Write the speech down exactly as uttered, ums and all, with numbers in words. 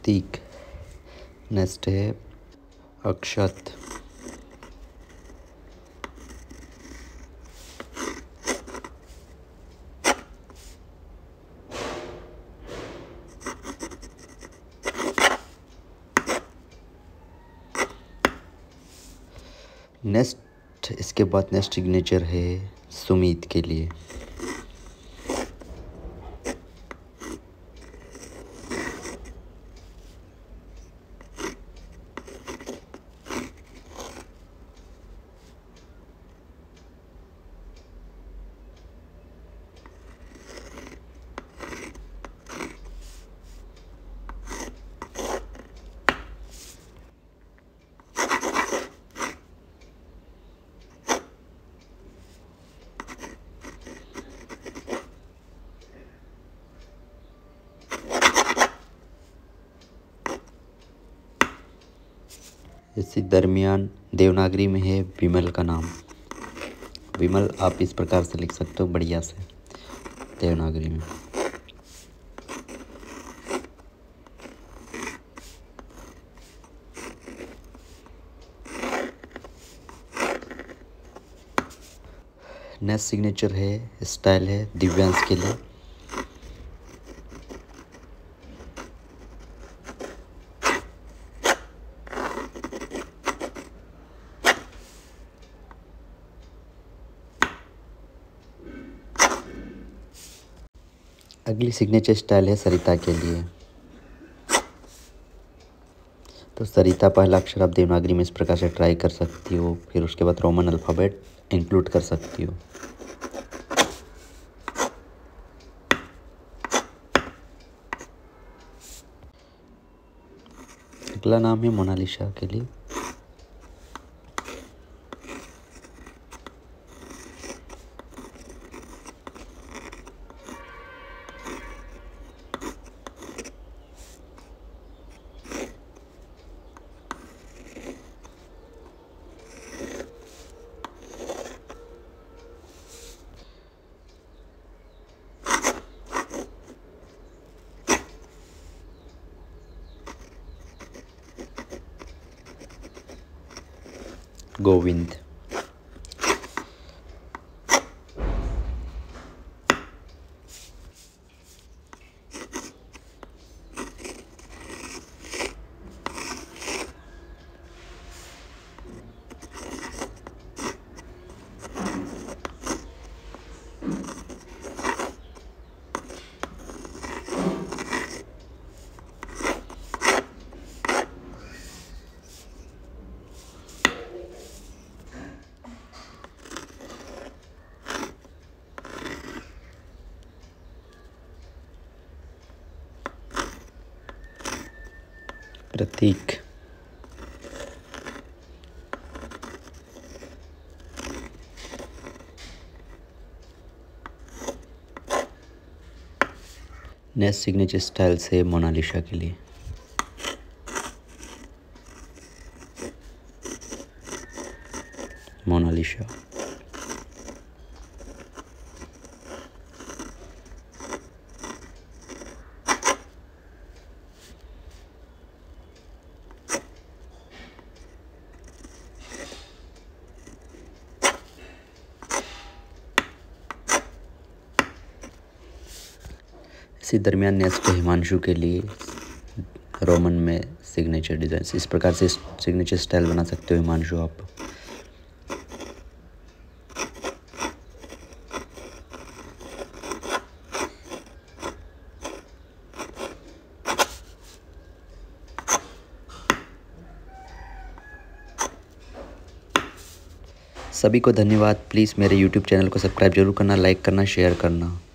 प्रतीक। Next है अक्षत। Next इसके बाद नेक्स्ट सिग्नेचर है सुमित के लिए। इसी दरमियान देवनागरी में है विमल का नाम। विमल आप इस प्रकार से लिख सकते हो बढ़िया से देवनागरी में। नेक्स्ट सिग्नेचर है स्टाइल है दिव्यांश के लिए। अगली सिग्नेचर स्टाइल है सरिता के लिए। तो सरिता पहला अक्षर आप देवनागरी में इस प्रकार से ट्राई कर सकती हो, फिर उसके बाद रोमन अल्फ़ाबेट इंक्लूड कर सकती हो। अगला नाम है मोनालिसा के लिए। Govind. Prateek. Next signature style से मोनालिसा के लिए। मोनालिसा। इसी दरमियान नेक्स्ट हिमांशु के लिए रोमन में सिग्नेचर डिज़ाइन। इस प्रकार से सिग्नेचर स्टाइल बना सकते हो हिमांशु आप। सभी को धन्यवाद। प्लीज़ मेरे यूट्यूब चैनल को सब्सक्राइब जरूर करना, लाइक करना, शेयर करना।